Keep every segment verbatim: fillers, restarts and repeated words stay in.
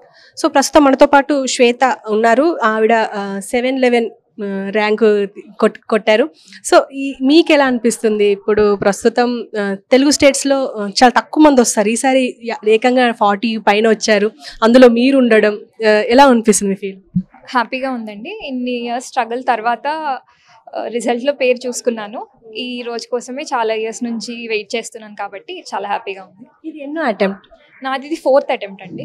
So ప్రస్తుతం మనతో పాటు శ్వేత ఉన్నారు. ఆవిడ సెవెన్ లెవెన్ ర్యాంకు కొట్ కొట్టారు. సో ఈ మీకు ఎలా అనిపిస్తుంది? ఇప్పుడు ప్రస్తుతం తెలుగు స్టేట్స్లో చాలా తక్కువ మంది వస్తారు, ఈసారి ఏకంగా ఫార్టీ పైన వచ్చారు, అందులో మీరు ఉండడం ఎలా అనిపిస్తుంది ఫీల్? హ్యాపీగా ఉందండి. ఇన్ని ఇయర్స్ స్ట్రగుల్ తర్వాత రిజల్ట్లో పేరు చూసుకున్నాను. ఈ రోజు కోసమే చాలా ఇయర్స్ నుంచి వెయిట్ చేస్తున్నాను కాబట్టి చాలా హ్యాపీగా ఉంది. ఇది ఎన్నో అటెంప్ట్? నాది ఇది ఫోర్త్ అటెంప్ట్ అండి.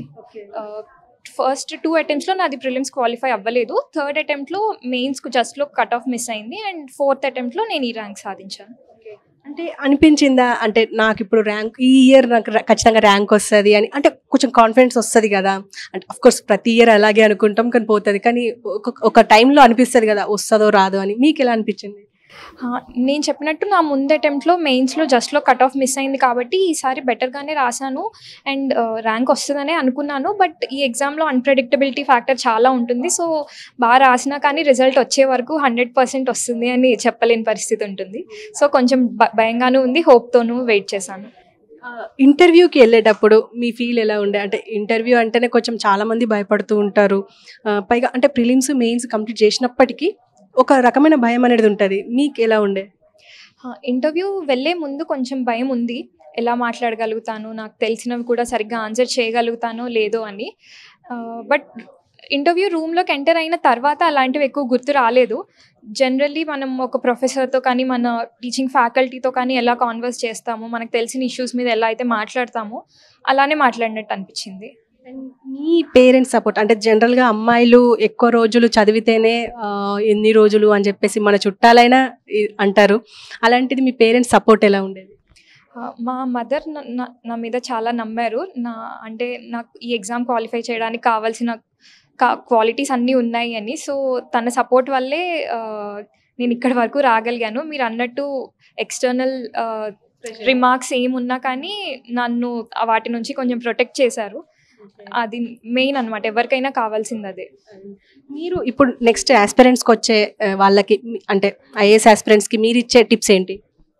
ఫస్ట్ టూ అటెంప్ట్స్లో నాది ప్రిలిమ్స్ క్వాలిఫై అవ్వలేదు. థర్డ్ అటెంప్ట్లో మెయిన్స్కు జస్ట్లో కట్ ఆఫ్ మిస్ అయింది అండ్ ఫోర్త్ అటెంప్ట్లో నేను ఈ ర్యాంక్ సాధించాను. అంటే అనిపించిందా అంటే నాకు ఇప్పుడు ర్యాంక్ ఈ ఇయర్ నాకు ఖచ్చితంగా ర్యాంక్ వస్తుంది అని, అంటే కొంచెం కాన్ఫిడెన్స్ వస్తుంది కదా? అంటే అఫ్కోర్స్ ప్రతి ఇయర్ అలాగే అనుకుంటాం కానీ పోతుంది, కానీ ఒక టైంలో అనిపిస్తుంది కదా వస్తుందో రాదో అని. మీకు ఎలా అనిపించింది? నేను చెప్పినట్టు నా ముందు అటెంప్ట్లో మెయిన్స్లో జస్ట్లో కట్ ఆఫ్ మిస్ అయింది కాబట్టి ఈసారి బెటర్గానే రాశాను అండ్ ర్యాంక్ వస్తుందనే అనుకున్నాను. బట్ ఈ ఎగ్జామ్లో అన్ప్రెడిక్టబిలిటీ ఫ్యాక్టర్ చాలా ఉంటుంది. సో బాగా రాసినా కానీ రిజల్ట్ వచ్చే వరకు హండ్రెడ్ పర్సెంట్ వస్తుంది అని చెప్పలేని పరిస్థితి ఉంటుంది. సో కొంచెం భయంగానూ ఉంది, హోప్తోనూ వెయిట్ చేశాను. ఇంటర్వ్యూకి వెళ్ళేటప్పుడు మీ ఫీల్ ఎలా ఉండే? అంటే ఇంటర్వ్యూ అంటేనే కొంచెం చాలామంది భయపడుతూ ఉంటారు, పైగా అంటే ప్రిలిమ్స్ మెయిన్స్ కంప్లీట్ చేసినప్పటికీ ఒక రకమైన భయం అనేది ఉంటుంది. మీకు ఎలా ఉండే? ఇంటర్వ్యూ వెళ్ళే ముందు కొంచెం భయం ఉంది, ఎలా మాట్లాడగలుగుతాను, నాకు తెలిసినవి కూడా సరిగ్గా ఆన్సర్ చేయగలుగుతానో లేదో అని. బట్ ఇంటర్వ్యూ రూమ్లోకి ఎంటర్ అయిన తర్వాత అలాంటివి ఎక్కువ గుర్తు రాలేదు. జనరల్లీ మనం ఒక ప్రొఫెసర్తో కానీ మన టీచింగ్ ఫ్యాకల్టీతో కానీ ఎలా కాన్వర్స్ చేస్తామో, మనకు తెలిసిన ఇష్యూస్ మీద ఎలా అయితే మాట్లాడతామో అలానే మాట్లాడినట్టు అనిపించింది. మీ పేరెంట్స్ సపోర్ట్ అంటే జనరల్గా అమ్మాయిలు ఎక్కువ రోజులు చదివితేనే ఎన్ని రోజులు అని చెప్పేసి మన చుట్టాలైనా అంటారు, అలాంటిది మీ పేరెంట్స్ సపోర్ట్ ఎలా ఉండేది? మా మదర్ నా మీద చాలా నమ్మారు. నా అంటే నాకు ఈ ఎగ్జామ్ క్వాలిఫై చేయడానికి కావాల్సిన క్వాలిటీస్ అన్నీ ఉన్నాయి అని. సో తన సపోర్ట్ వల్లే నేను ఇక్కడి వరకు రాగలిగాను. మీరు అన్నట్టు ఎక్స్టర్నల్ రిమార్క్స్ ఏమున్నా కానీ నన్ను వాటి నుంచి కొంచెం ప్రొటెక్ట్ చేశారు. అది మెయిన్ అనమాట, ఎవరికైనా కావాల్సింది అదే. మీరు ఇప్పుడు నెక్స్ట్ ఆస్పిరెంట్స్కి వచ్చే వాళ్ళకి అంటే ఐఏఎస్ ఆస్పిరెంట్స్కి మీరు ఇచ్చే టిప్స్ ఏంటి?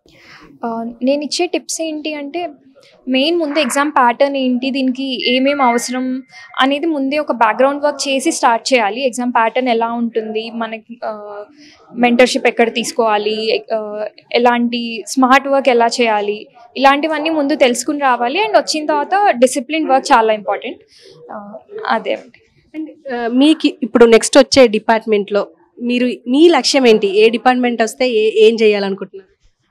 నేను ఇచ్చే టిప్స్ ఏంటి అంటే మెయిన్ ముందు ఎగ్జామ్ ప్యాటర్న్ ఏంటి, దీనికి ఏమేమి అవసరం అనేది ముందే ఒక బ్యాక్గ్రౌండ్ వర్క్ చేసి స్టార్ట్ చేయాలి. ఎగ్జామ్ ప్యాటర్న్ ఎలా ఉంటుంది, మనకి మెంటర్షిప్ ఎక్కడ తీసుకోవాలి, ఎలాంటి స్మార్ట్ వర్క్ ఎలా చేయాలి, ఇలాంటివన్నీ ముందు తెలుసుకుని రావాలి. అండ్ వచ్చిన తర్వాత డిసిప్లిన్ వర్క్ చాలా ఇంపార్టెంట్. అదే అండ్ మీకు ఇప్పుడు నెక్స్ట్ వచ్చే డిపార్ట్మెంట్లో మీరు మీ లక్ష్యం ఏంటి? ఏ డిపార్ట్మెంట్ వస్తే ఏ ఏం చేయాలనుకుంటున్నారు?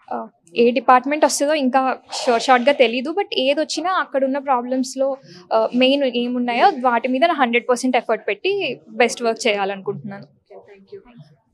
ఏ డిపార్ట్మెంట్ వస్తుందో ఇంకా షార్ట్ షార్ట్గా తెలీదు. బట్ ఏది వచ్చినా అక్కడున్న ప్రాబ్లమ్స్లో మెయిన్ ఏమున్నాయో వాటి మీద నా హండ్రెడ్ పర్సెంట్ ఎఫర్ట్ పెట్టి బెస్ట్ వర్క్ చేయాలనుకుంటున్నాను. Thank you.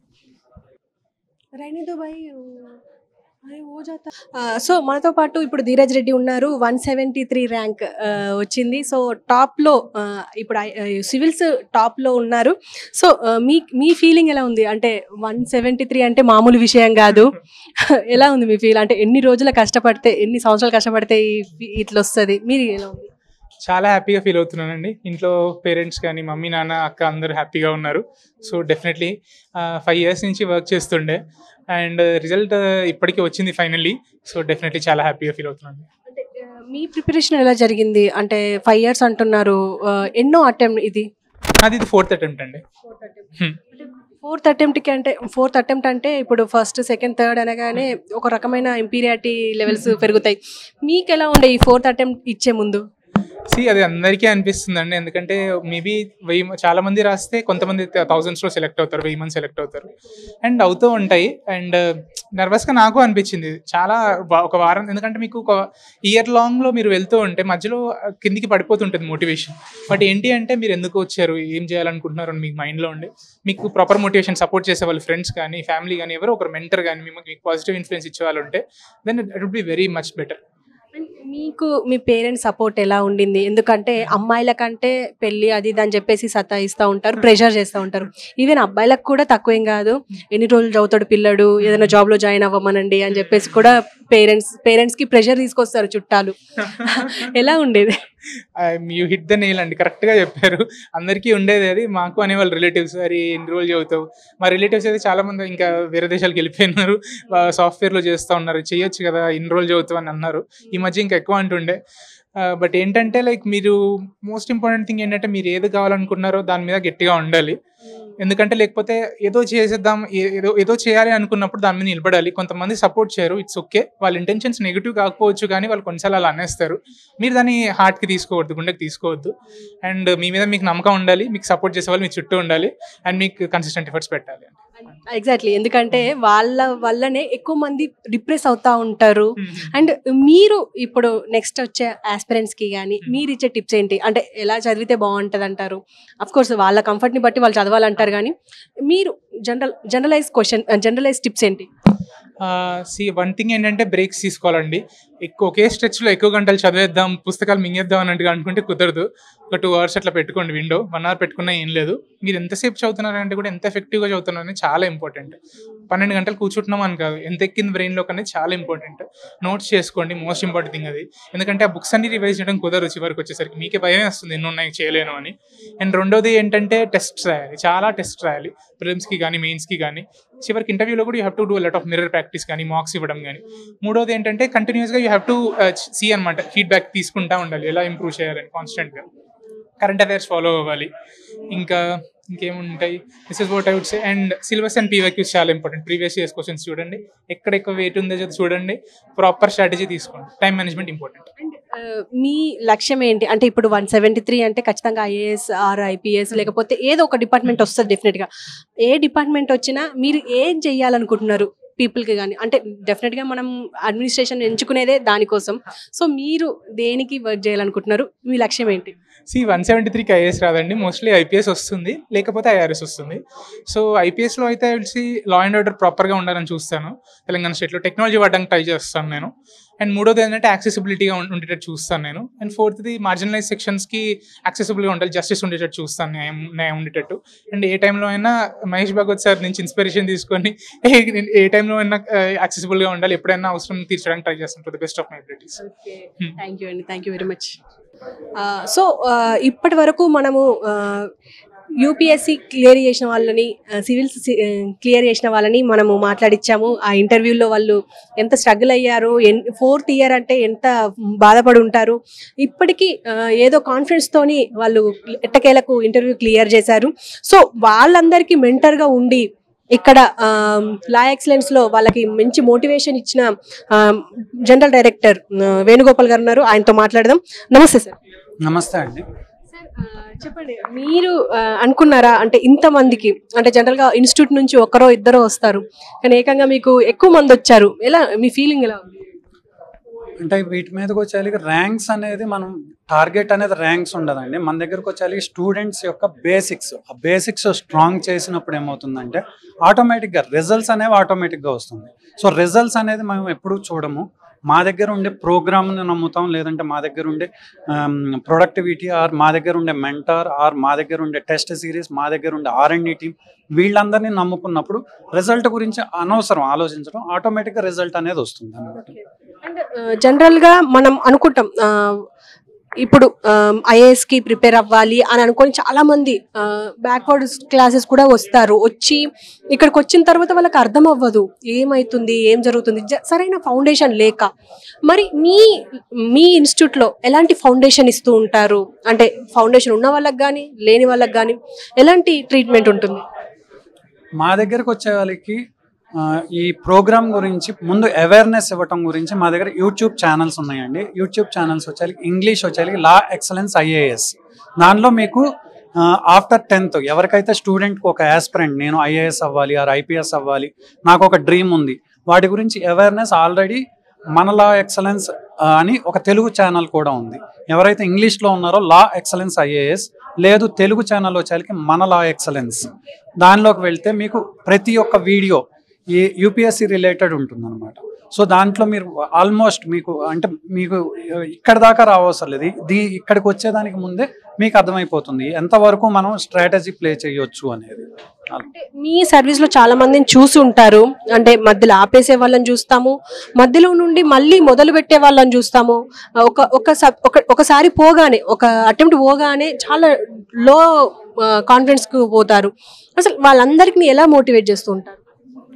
रहने दो भाई, अरे हो जाता. సో మనతో పాటు ఇప్పుడు ధీరజ్ రెడ్డి ఉన్నారు. వన్ సెవెంటీ త్రీ ర్యాంక్ వచ్చింది. సో టాప్లో ఇప్పుడు సివిల్స్ టాప్లో ఉన్నారు. సో మీ మీ ఫీలింగ్ ఎలా ఉంది? అంటే వన్ సెవెంటీ త్రీ అంటే మామూలు విషయం కాదు. ఎలా ఉంది మీ ఫీల్? అంటే ఎన్ని రోజులు కష్టపడితే, ఎన్ని సంవత్సరాలు కష్టపడితే ఇట్లా వస్తుంది? మీరు ఎలా ఉంది? చాలా హ్యాపీగా ఫీల్ అవుతున్నానండి. ఇంట్లో పేరెంట్స్ కానీ మమ్మీ నాన్న అక్క అందరూ హ్యాపీగా ఉన్నారు. సో డెఫినెట్లీ ఫైవ్ ఇయర్స్ నుంచి వర్క్ చేస్తుండే అండ్ రిజల్ట్ ఇప్పటికీ వచ్చింది ఫైనల్లీ. సో డెఫినెట్లీ చాలా హ్యాపీగా ఫీల్ అవుతున్నాను. అంటే మీ ప్రిపరేషన్ ఎలా జరిగింది? అంటే ఫైవ్ ఇయర్స్ అంటున్నారు, ఎన్నో అటెంప్ట్ ఇది? అది ఇది ఫోర్త్ అటెంప్ట్ అండి. ఫోర్త్ అటెంప్ట్కి అంటే ఫోర్త్ అటెంప్ట్ అంటే ఇప్పుడు ఫస్ట్ సెకండ్ థర్డ్ అనగానే ఒక రకమైన ఇంపీరియారిటీ లెవెల్స్ పెరుగుతాయి. మీకు ఎలా ఉండే ఈ ఫోర్త్ అటెంప్ట్ ఇచ్చే ముందు? సి అది అందరికీ అనిపిస్తుందండి, ఎందుకంటే మేబీ వెయ్యి చాలా మంది రాస్తే కొంతమంది థౌజండ్స్లో సెలెక్ట్ అవుతారు, వెయ్యి మంది సెలెక్ట్ అవుతారు అండ్ అవుతూ ఉంటాయి. అండ్ నర్వస్గా నాకు అనిపించింది చాలా ఒక వారం, ఎందుకంటే మీకు ఒక ఇయర్ లాంగ్లో మీరు వెళ్తూ ఉంటే మధ్యలో కిందికి పడిపోతుంటుంది మోటివేషన్. బట్ ఏంటి అంటే మీరు ఎందుకు వచ్చారు, ఏం చేయాలనుకుంటున్నారు అని మీకు మైండ్లో ఉండి మీకు ప్రాపర్ మోటివేషన్ సపోర్ట్ చేసే వాళ్ళు ఫ్రెండ్స్ కానీ ఫ్యామిలీ కానీ ఎవరో ఒకరు మెంటర్ కానీ మీకు పాజిటివ్ ఇన్ఫ్లుయెన్స్ ఇచ్చే వాళ్ళు ఉంటే then it would be very much better. మీకు మీ పేరెంట్స్ సపోర్ట్ ఎలా ఉండింది? ఎందుకంటే అమ్మాయిల కంటే పెళ్ళి అది ఇది అని చెప్పేసి సతాయిస్తూ ఉంటారు, ప్రెషర్ చేస్తూ ఉంటారు. ఈవెన్ అబ్బాయిలకు కూడా తక్కువేం కాదు, ఎన్ని రోజులు చదువుతాడు పిల్లడు, ఏదైనా జాబ్లో జాయిన్ అవ్వమనండి అని చెప్పేసి కూడా పేరెంట్స్ పేరెంట్స్కి ప్రెషర్ తీసుకొస్తారు చుట్టాలు. ఎలా ఉండేది? యూ హిట్ ద నెయిల్ అండి, కరెక్ట్గా చెప్పారు. అందరికీ ఉండేది అది. మాకు అనేవాళ్ళు రిలేటివ్స్, అరే ఎన్ని రోజులు చదువుతావు. మా రిలేటివ్స్ అయితే చాలామంది ఇంకా వేరే దేశాలకు వెళ్ళిపోయినారు, సాఫ్ట్వేర్లో చేస్తూ ఉన్నారు, చేయొచ్చు కదా ఇన్ని రోజులు చదువుతావు అని అన్నారు. ఈ మధ్య ఇంకా ఎక్కువ అంటుండే. బట్ ఏంటంటే లైక్ మీరు మోస్ట్ ఇంపార్టెంట్ థింగ్ ఏంటంటే మీరు ఏది కావాలనుకున్నారో దాని మీద గట్టిగా ఉండాలి. ఎందుకంటే లేకపోతే ఏదో చేసేద్దాం ఏ- ఏదో ఏదో చేయాలి అనుకున్నప్పుడు దాని మీద నిలబడాలి. కొంతమంది సపోర్ట్ చేయరు, ఇట్స్ ఓకే, వాళ్ళ ఇంటెన్షన్స్ నెగిటివ్ కాకపోవచ్చు కానీ వాళ్ళు కొన్నిసార్లు అలా అనేస్తారు. మీరు దాన్ని హార్ట్కి తీసుకోవద్దు, గుండెకి తీసుకోవద్దు. అండ్ మీ మీద మీకు నమ్మకం ఉండాలి, మీకు సపోర్ట్ చేసే వాళ్ళు మీ చుట్టూ ఉండాలి, అండ్ మీకు కన్సిస్టెంట్ ఎఫర్ట్స్ పెట్టాలి. ఎగ్జాక్ట్లీ, ఎందుకంటే వాళ్ళ వల్లనే ఎక్కువ మంది డిప్రెస్ అవుతా ఉంటారు. అండ్ మీరు ఇప్పుడు నెక్స్ట్ వచ్చే ఆస్పిరెంట్స్ కి కానీ మీరు ఇచ్చే టిప్స్ ఏంటి? అంటే ఎలా చదివితే బాగుంటుంది అంటారు? అఫ్ కోర్స్ వాళ్ళ కంఫర్ట్ ని బట్టి వాళ్ళు చదవాలంటారు, కానీ మీరు general generalize question generalize tips ఏంటి? సి వన్ థింగ్ ఏంటంటే బ్రేక్స్ తీసుకోవాలండి. ఎక్కువ ఒకే స్ట్రెచ్లో ఎక్కువ గంటలు చదివేద్దాం, పుస్తకాలు మింగేద్దాం అన్నట్టుగా అనుకుంటే కుదరదు. ఒక టూ అవర్స్ అట్లా పెట్టుకోండి, విండో వన్ అవర్ పెట్టుకున్నా ఏం లేదు. మీరు ఎంతసేపు చదువుతున్నారంటే కూడా ఎంత ఎఫెక్టివ్గా చదువుతున్నారని చాలా ఇంపార్టెంట్. పన్నెండు గంటలు కూర్చుంటున్నాం అని కాదు, ఎంత ఎక్కింది బ్రెయిన్లోకి అనేది చాలా ఇంపార్టెంట్. నోట్స్ చేసుకోండి, మోస్ట్ ఇంపార్టెంట్ థింగ్ అది. ఎందుకంటే ఆ బుక్స్ అన్ని రివైజ్ చేయడం కుదరదు చివరికి వచ్చేసరికి, మీకే భయం వస్తుంది ఎన్ని ఉన్నాయి చేయలేను అని. అండ్ రెండోది ఏంటంటే టెస్ట్ రాయాలి, చాలా టెస్ట్ రాయాలి, ప్రిలిమ్స్కి కానీ మెయిన్స్కి కానీ. చివరికి ఇంటర్వ్యూలో కూడా you have to do lot of mirror practice కానీ మార్క్స్ ఇవ్వడం కానీ. మూడోది ఏంటంటే కంటిన్యూస్గా యూ హ్యావ్ టు సీ అనమాట, ఫీడ్బ్యాక్ తీసుకుంటా ఉండాలి, ఎలా ఇంప్రూవ్ చేయాలని కాన్స్టెంట్గా. కరెంట్ అఫైర్స్ ఫాలో అవ్వాలి. ఇంకా ఇంకేముంటాయి, this is what I would say. And syllabus and PYQs చాలా ఇంపార్టెంట్. ప్రీవియస్ ఇయర్స్ క్వశ్చన్స్ చూడండి, ఎక్కడ ఎక్కువ వెయిట్ ఉందో చూడండి, ప్రాపర్ స్ట్రాటజీ తీసుకోండి. Time management important. మీ లక్ష్యం ఏంటి? అంటే ఇప్పుడు వన్ సెవెంటీ త్రీ అంటే ఖచ్చితంగా ఐఏఎస్ ఆర్ ఐపీఎస్ లేకపోతే ఏదో ఒక డిపార్ట్మెంట్ వస్తుంది డెఫినెట్గా. ఏ డిపార్ట్మెంట్ వచ్చినా మీరు ఏం చెయ్యాలనుకుంటున్నారు పీపుల్కి కానీ? అంటే డెఫినెట్గా మనం అడ్మినిస్ట్రేషన్ ఎంచుకునేదే దానికోసం. సో మీరు దేనికి వర్క్ చేయాలనుకుంటున్నారు? మీ లక్ష్యం ఏంటి? సి వన్ సెవెంటీ త్రీకి ఐఏఎస్ రాదండి, మోస్ట్లీ ఐపీఎస్ వస్తుంది, లేకపోతే ఐఆర్ఎస్ వస్తుంది. సో ఐపీఎస్లో అయితే తెలిసి లా అండ్ ఆర్డర్ ప్రాపర్గా ఉండాలని చూస్తాను తెలంగాణ స్టేట్లో. టెక్నాలజీ వాడడానికి ట్రై చేస్తాను నేను. అండ్ మూడోది ఏంటంటే యాక్సెసిబిలిటీగా ఉండేటట్టు చూస్తాను నేను. అండ్ ఫోర్త్ది మార్జినలైజ్ సెక్షన్స్కి యాక్సెసిబుల్గా ఉండాలి, జస్టిస్ ఉండేటట్టు చూస్తాను, న్యాయం న్యాయం ఉండేటట్టు. అండ్ ఏ టైంలో అయినా మహేష్ భగవత్ సార్ నుంచి ఇన్స్పిరేషన్ తీసుకొని ఏ టైంలో అయినా యాక్సెసిబుల్గా ఉండాలి, ఎప్పుడైనా అవసరం తీర్చడానికి ట్రై చేస్తాను to the best of my abilities. Thank you అండి, thank you very much. So ఇప్పటి వరకు మనము యూపీఎస్సీ క్లియర్ చేసిన వాళ్ళని, సివిల్స్ క్లియర్ చేసిన వాళ్ళని మనము మాట్లాడిచ్చాము. ఆ ఇంటర్వ్యూలో వాళ్ళు ఎంత స్ట్రగుల్ అయ్యారు, ఎన్ ఫోర్త్ ఇయర్ అంటే ఎంత బాధపడి ఉంటారు. ఇప్పటికీ ఏదో కాన్ఫిడెన్స్తోని వాళ్ళు ఎట్టకేలకు ఇంటర్వ్యూ క్లియర్ చేశారు. సో వాళ్ళందరికీ మెంటర్గా ఉండి ఇక్కడ లా ఎక్సలెన్స్లో వాళ్ళకి మంచి మోటివేషన్ ఇచ్చిన జనరల్ డైరెక్టర్ వేణుగోపాల్ గారు ఉన్నారు, ఆయనతో మాట్లాడదాం. నమస్తే సార్. నమస్తే అండి. చెప్పండి, మీరు అనుకున్నారా అంటే ఇంతమందికి, అంటే జనరల్గా ఇన్స్టిట్యూట్ నుంచి ఒకరో ఇద్దరో వస్తారు, కానీ ఏకంగా మీకు ఎక్కువ మంది వచ్చారు, ఎలా మీ ఫీలింగ్ ఎలా ఉంది? అంటే వీటి మీదకి వచ్చేసరికి ర్యాంక్స్ అనేది మనం టార్గెట్ అనేది ర్యాంక్స్ ఉండదండి. మన దగ్గరకు వచ్చేసరికి స్టూడెంట్స్ యొక్క బేసిక్స్, ఆ బేసిక్స్ స్ట్రాంగ్ చేసినప్పుడు ఏమవుతుందంటే ఆటోమేటిక్గా రిజల్ట్స్ అనేవి ఆటోమేటిక్గా వస్తుంది. సో రిజల్ట్స్ అనేది మనం ఎప్పుడూ చూడము. మా దగ్గర ఉండే ప్రోగ్రామ్ని నమ్ముతాం, లేదంటే మా దగ్గర ఉండే ప్రొడక్టివిటీ, ఆర్ మా దగ్గర ఉండే మెంటర్, ఆర్ మా దగ్గర ఉండే టెస్ట్ సిరీస్, మా దగ్గర ఉండే ఆర్ అండ్ డి టీమ్, వీళ్ళందరినీ నమ్ముకున్నప్పుడు రిజల్ట్ గురించి అనవసరం ఆలోచించడం, ఆటోమేటిక్గా రిజల్ట్ అనేది వస్తుంది అన్నమాట. అండ్ జనరల్గా మనం అనుకుంటాం ఇప్పుడు ఐఏఎస్కి ప్రిపేర్ అవ్వాలి అని అనుకొని చాలామంది బ్యాక్వర్డ్ క్లాసెస్ కూడా వస్తారు. వచ్చి ఇక్కడికి వచ్చిన తర్వాత వాళ్ళకి అర్థం అవ్వదు ఏమవుతుంది, ఏం జరుగుతుంది, సరైన ఫౌండేషన్ లేక. మరి మీ మీ ఇన్స్టిట్యూట్లో ఎలాంటి ఫౌండేషన్ ఇస్తూ ఉంటారు? అంటే ఫౌండేషన్ ఉన్న వాళ్ళకి కానీ లేని వాళ్ళకి కానీ ఎలాంటి ట్రీట్మెంట్ ఉంటుంది? మా దగ్గరకు వచ్చే వాళ్ళకి ఈ ప్రోగ్రామ్ గురించి ముందు అవేర్నెస్ ఇవ్వటం గురించి మా దగ్గర యూట్యూబ్ ఛానల్స్ ఉన్నాయండి. యూట్యూబ్ ఛానల్స్ వచ్చేసి ఇంగ్లీష్ వచ్చేసి లా ఎక్సలెన్స్ ఐఏఎస్. దానిలో మీకు ఆఫ్టర్ టెన్త్ ఎవరికైతే స్టూడెంట్కి ఒక యాస్పిరెంట్, నేను ఐఏఎస్ అవ్వాలి ఆర్ ఐపీఎస్ అవ్వాలి, నాకు ఒక డ్రీమ్ ఉంది, వాటి గురించి అవేర్నెస్ ఆల్రెడీ మన లా ఎక్సలెన్స్ అని ఒక తెలుగు ఛానల్ కూడా ఉంది. ఎవరైతే ఇంగ్లీష్లో ఉన్నారో లా ఎక్సలెన్స్ ఐఏఎస్, లేదు తెలుగు ఛానల్ వచ్చేసరికి మన లా ఎక్సలెన్స్, దానిలోకి వెళ్తే మీకు ప్రతి ఒక్క వీడియో ఈ యూపీఎస్సీ రిలేటెడ్ ఉంటుంది అనమాట. సో దాంట్లో మీరు ఆల్మోస్ట్ మీకు అంటే మీకు ఇక్కడ దాకా రావసరం లేదు, దీ ఇక్కడికి వచ్చేదానికి ముందే మీకు అర్థమైపోతుంది ఎంతవరకు మనం స్ట్రాటజీ ప్లే చేయొచ్చు అనేది. మీ సర్వీస్లో చాలా మందిని చూసి ఉంటారు, అంటే మధ్యలో ఆపేసే వాళ్ళని చూస్తాము, మధ్యలో నుండి మళ్ళీ మొదలు పెట్టే వాళ్ళని చూస్తాము. ఒక ఒక ఒకసారి పోగానే ఒక అటెంప్ట్ పోగానే చాలా లో కాన్ఫిడెన్స్కి పోతారు. అసలు వాళ్ళందరికీ ఎలా మోటివేట్ చేస్తూ ఉంటారు?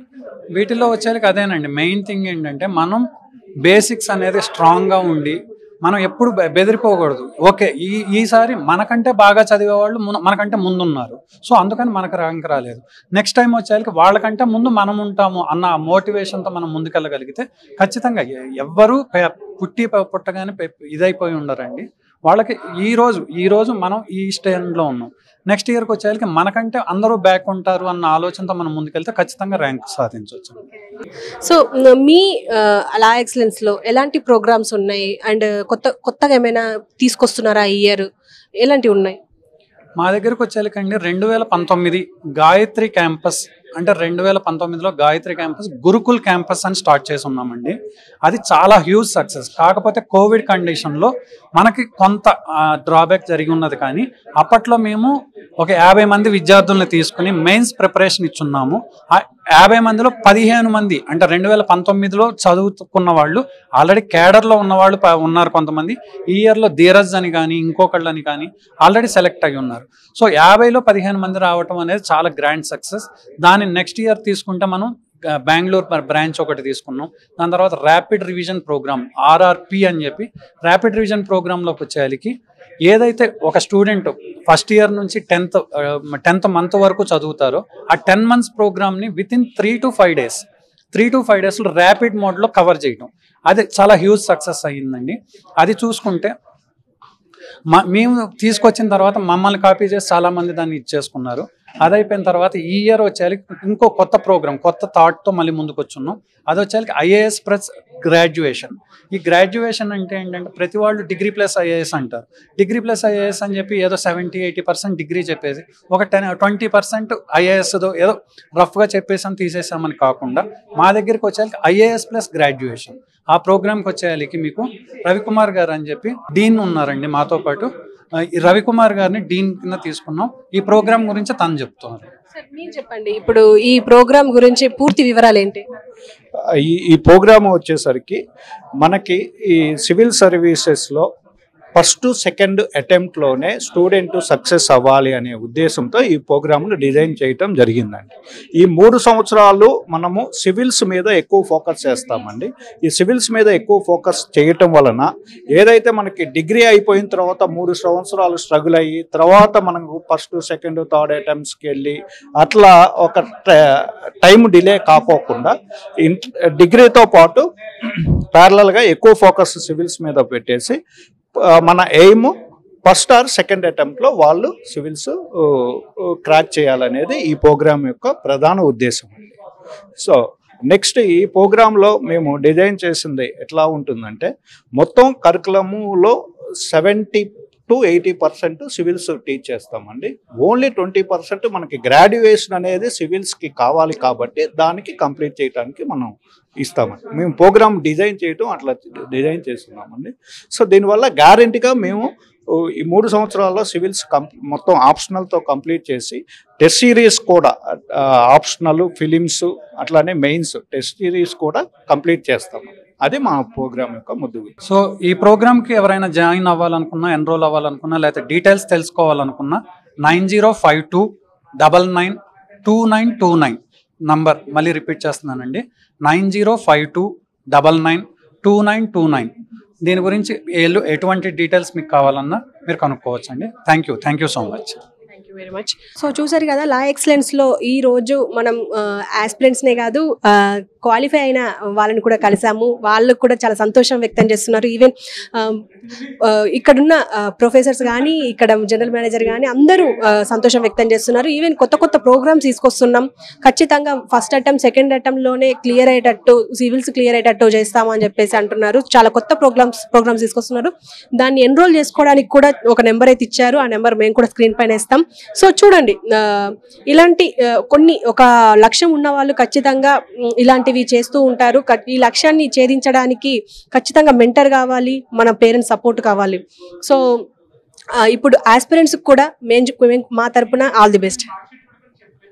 వీటిలో వచ్చేసరికి అదేనండి మెయిన్ థింగ్ ఏంటంటే మనం బేసిక్స్ అనేది స్ట్రాంగ్గా ఉండి మనం ఎప్పుడు బె- బెదిరిపోకూడదు. ఓకే, ఈ ఈసారి మనకంటే బాగా చదివే వాళ్ళు మున- మనకంటే ముందున్నారు, సో అందుకని మనకు ర్యాంక్ రాలేదు. నెక్స్ట్ టైం వచ్చేసరికి వాళ్ళకంటే ముందు మనం ఉంటాము అన్న మోటివేషన్తో మనం ముందుకెళ్ళగలిగితే ఖచ్చితంగా ఎ- ఎవ్వరూ పె- పుట్టి ప- పుట్టగానే పె- ఇదైపోయి ఉండరండి. వాళ్ళకి ఈ రోజు ఈ రోజు మనం ఈ స్టేజ్లో ఉన్నాం, నెక్స్ట్ ఇయర్కి వచ్చేసరికి మనకంటే అందరూ బ్యాక్ ఉంటారు అన్న ఆలోచనతో మనం ముందుకెళ్తే ఖచ్చితంగా ర్యాంక్ సాధించవచ్చు. సో మీ అలా ఎక్సలెన్స్ లో ఎలాంటి ప్రోగ్రామ్స్ ఉన్నాయి అండ్ కొత్త కొత్తగా ఏమైనా తీసుకొస్తున్నారా ఈ ఇయర్, ఎలాంటివి ఉన్నాయి? మా దగ్గరకు వచ్చేసరికండి రెండు వేల పంతొమ్మిది గాయత్రి క్యాంపస్ అంటే రెండు వేల పంతొమ్మిదిలో గాయత్రి క్యాంపస్ గురుకుల్ క్యాంపస్ అని స్టార్ట్ చేసి ఉన్నామండి. అది చాలా హ్యూజ్ సక్సెస్. కాకపోతే కోవిడ్ కండిషన్లో మనకి కొంత డ్రాబ్యాక్ జరిగి ఉన్నది, కానీ అప్పట్లో మేము ఒక యాభై మంది విద్యార్థులను తీసుకుని మెయిన్స్ ప్రిపరేషన్ ఇచ్చున్నాము. ఆ యాభై మందిలో పదిహేను మంది అంటే రెండు వేల పంతొమ్మిదిలో చదువుకున్న వాళ్ళు ఆల్రెడీ కేడర్లో ఉన్నవాళ్ళు ప- ఉన్నారు కొంతమంది. ఈ ఇయర్లో ధీరజ్ అని కానీ ఇంకొకళ్ళని కానీ ఆల్రెడీ సెలెక్ట్ అయి ఉన్నారు. సో యాభైలో పదిహేను మంది రావటం అనేది చాలా గ్రాండ్ సక్సెస్. దాని నెక్స్ట్ ఇయర్ తీసుకుంటే మనం ఆ, బెంగళూరు బ్రాంచ్ ఒకటి తీసుకున్నాం. దాని తర్వాత ర్యాపిడ్ రివిజన్ ప్రోగ్రామ్ ఆర్ఆర్పి అని చెప్పి ర్యాపిడ్ రివిజన్ ప్రోగ్రాంలోకి వచ్చేయాలికి ఏదైతే ఒక స్టూడెంట్ ఫస్ట్ ఇయర్ నుంచి టెన్త్ టెన్త్ మంత్ వరకు చదువుతారో ఆ టెన్ మంత్స్ ప్రోగ్రామ్ని with in three to five days three to five డేస్లో ర్యాపిడ్ మోడ్లో కవర్ చేయడం, అది చాలా హ్యూజ్ సక్సెస్ అయ్యిందండి. అది చూసుకుంటే మా మేము తీసుకొచ్చిన తర్వాత మమ్మల్ని కాపీ చేసి చాలామంది దాన్ని ఇచ్చేసుకున్నారు. అది అయిపోయిన తర్వాత ఈ ఇయర్ వచ్చేయాలి ఇంకో కొత్త ప్రోగ్రామ్ కొత్త థాట్తో మళ్ళీ ముందుకు వచ్చున్నాం. అది వచ్చేయాలి ఐఏఎస్ ప్లస్ గ్రాడ్యుయేషన్. ఈ గ్రాడ్యుయేషన్ అంటే ఏంటంటే ప్రతి వాళ్ళు డిగ్రీ ప్లస్ ఐఏఎస్ అంటారు. డిగ్రీ ప్లస్ ఐఏఎస్ అని చెప్పి ఏదో సెవెంటీ ఎయిటీ పర్సెంట్ డిగ్రీ చెప్పేసి ఒక టెన్ ట్వంటీ పర్సెంట్ ఐఏఎస్దో ఏదో రఫ్గా చెప్పేసాం తీసేసామని కాకుండా మా దగ్గరికి వచ్చేయాలి ఐఏఎస్ ప్లస్ గ్రాడ్యుయేషన్. ఆ ప్రోగ్రామ్కి వచ్చేయాలికి మీకు రవికుమార్ గారు అని చెప్పి డీన్ ఉన్నారండి మాతో పాటు. ఆ, ఈ రవికుమార్ గారిని డీన్ కింద తీసుకున్నాం. ఈ ప్రోగ్రామ్ గురించి తను చెప్తున్నారు. సార్ మీరు చెప్పండి, ఇప్పుడు ఈ ప్రోగ్రామ్ గురించి పూర్తి వివరాలు ఏంటి? ఈ ఈ ప్రోగ్రామ్ వచ్చేసరికి మనకి ఈ సివిల్ సర్వీసెస్లో ఫస్ట్ సెకండ్ అటెంప్ట్లోనే స్టూడెంట్ సక్సెస్ అవ్వాలి అనే ఉద్దేశంతో ఈ ప్రోగ్రామ్ను డిజైన్ చేయటం జరిగిందండి. ఈ మూడు సంవత్సరాలు మనము సివిల్స్ మీద ఎక్కువ ఫోకస్ చేస్తామండి. ఈ సివిల్స్ మీద ఎక్కువ ఫోకస్ చేయటం వలన ఏదైతే మనకి డిగ్రీ అయిపోయిన తర్వాత మూడు సంవత్సరాలు స్ట్రగుల్ అయ్యి తర్వాత మనకు ఫస్ట్ సెకండ్ థర్డ్ అటెంప్ట్స్కి వెళ్ళి అట్లా ఒక టైం డిలే కాకోకుండా డిగ్రీతో పాటు ప్యారలల్గా ఎక్కువ ఫోకస్ సివిల్స్ మీద పెట్టేసి మన ఎయిమ్ ఫస్ట్ ఆర్ సెకండ్ అటెంప్ట్లో వాళ్ళు సివిల్స్ క్రాక్ చేయాలనేది ఈ ప్రోగ్రామ్ యొక్క ప్రధాన ఉద్దేశం అండి. సో నెక్స్ట్ ఈ ప్రోగ్రాంలో మేము డిజైన్ చేసింది ఎట్లా ఉంటుందంటే మొత్తం కరికులములో seventy to eighty percent civils teach చేస్తామండి. ఓన్లీ ట్వంటీ పర్సెంట్ మనకి గ్రాడ్యుయేషన్ అనేది సివిల్స్కి కావాలి కాబట్టి దానికి కంప్లీట్ చేయడానికి మనం ఇస్తామండి. మేము ప్రోగ్రామ్ డిజైన్ చేయటం అట్లా డిజైన్ చేస్తున్నామండి. సో దీనివల్ల గ్యారెంటీగా మేము ఈ మూడు సంవత్సరాల్లో సివిల్స్ కంప్ మొత్తం ఆప్షనల్తో కంప్లీట్ చేసి టెస్ట్ సిరీస్ కూడా ఆప్షనల్ ఫిలిమ్స్ అట్లానే మెయిన్స్ టెస్ట్ సిరీస్ కూడా కంప్లీట్ చేస్తాము. అది మా ప్రోగ్రామ్ యొక్క ముద్దు. సో ఈ ప్రోగ్రామ్కి ఎవరైనా జాయిన్ అవ్వాలనుకున్నా ఎన్రోల్ అవ్వాలనుకున్నా లేకపోతే డీటెయిల్స్ తెలుసుకోవాలనుకున్నా nine zero five two double nine two nine two nine number మళ్ళీ రిపీట్ చేస్తున్నానండి, nine zero five two double nine two nine two nine. దీని గురించి ఎటువంటి డీటెయిల్స్ మీకు కావాలన్నా మీరు కనుక్కోవచ్చు అండి. Thank you thank you so much. Thank you very much. So చూసారు కదా, లా ఎక్సలెన్స్లో ఈ రోజు మనం ఆస్పిరెంట్స్నే కాదు క్వాలిఫై అయిన వాళ్ళని కూడా కలిసాము. వాళ్ళకు కూడా చాలా సంతోషం వ్యక్తం చేస్తున్నారు. ఈవెన్ ఇక్కడున్న ప్రొఫెసర్స్ కానీ ఇక్కడ జనరల్ మేనేజర్ కానీ అందరూ సంతోషం వ్యక్తం చేస్తున్నారు. ఈవెన్ కొత్త కొత్త ప్రోగ్రామ్స్ తీసుకొస్తున్నాం. ఖచ్చితంగా ఫస్ట్ అటెంప్ట్ సెకండ్ అటెంప్ట్లోనే క్లియర్ అయ్యేటట్టు సివిల్స్ క్లియర్ అయ్యేటట్టు చేస్తాము అని చెప్పేసి అంటున్నారు. చాలా కొత్త ప్రోగ్రామ్స్ ప్రోగ్రామ్స్ తీసుకొస్తున్నారు. దాన్ని ఎన్రోల్ చేసుకోవడానికి కూడా ఒక నెంబర్ అయితే ఇచ్చారు. ఆ నెంబర్ మేము కూడా స్క్రీన్ పైన ఇస్తాం. సో చూడండి, ఇలాంటి కొన్ని ఒక లక్ష్యం ఉన్న వాళ్ళు ఖచ్చితంగా ఇలాంటివి చేస్తూ ఉంటారు. ఈ లక్ష్యాన్ని ఛేదించడానికి ఖచ్చితంగా మెంటర్ కావాలి, మన పేరెంట్స్ సపోర్ట్ కావాలి. సో ఇప్పుడు ఆస్పిరెంట్స్ కూడా మేము మా తరపున ఆల్ ది బెస్ట్.